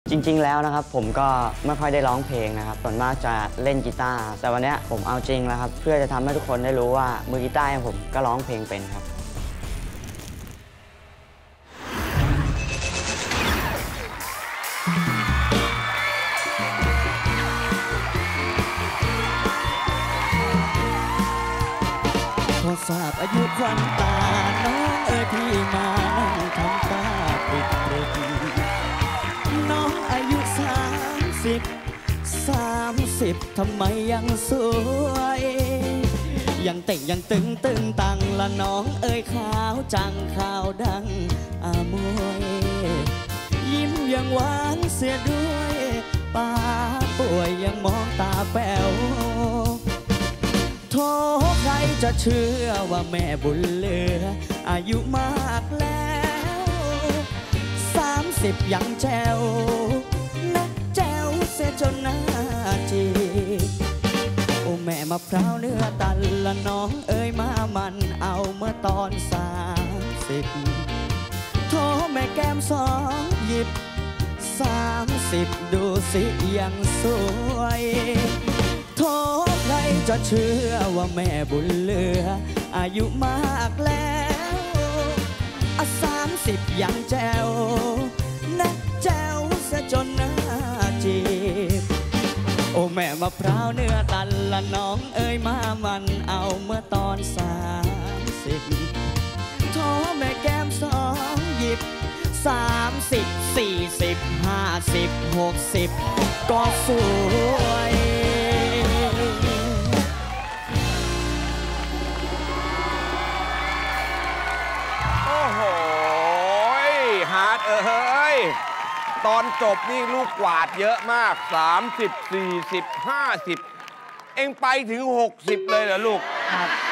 จริงๆแล้วนะครับผมก็ไม่ค่อยได้ร้องเพลงนะครับส่วนมากจะเล่นกีตาร์แต่วันนี้ผมเอาจริงแล้วครับเพื่อจะทำให้ทุกคนได้รู้ว่ามือกีตาร์อย่างผมก็ร้องเพลงเป็นครับพอทราบอายุควันตาน้องพี่มานั่งทำตาปิดเปรตน้องอายุ30ทำไมยังสวยยังเต่งยังตึงตังละน้องขาวจังขาวดังอามวยยิ้มยังหวานเสียด้วยป้าป่วยยังมองตาแป๋วโทษใครจะเชื่อว่าแม่บุญเหลืออายุมากแล้ว30ยังแจ๋วนะแจ๋วเสียจนหน้าจีโอ้แม่มะพร้าวเนื้อตันละน้องมามันเอาเมื่อตอน30โทษแม่แก้ม2หยิบ30ดูสิยังสวยโทษใครจะเชื่อว่าแม่บุญเหลืออายุมากแล้ว30ยังแจ๋วนะแจ๋วเสียจนหน้าจีบโอ้แม่มะพร้าวเนื้อตันละน้องมามันเอาเมื่อตอน30โทษแม่แก้ม2หยิบ30 40 50 60ก็สวยโอ้โหฮาร์ดตอนจบนี่ลูกกวาดเยอะมาก30 40 50เอ็งไปถึง60เลยเหรอลูกครับ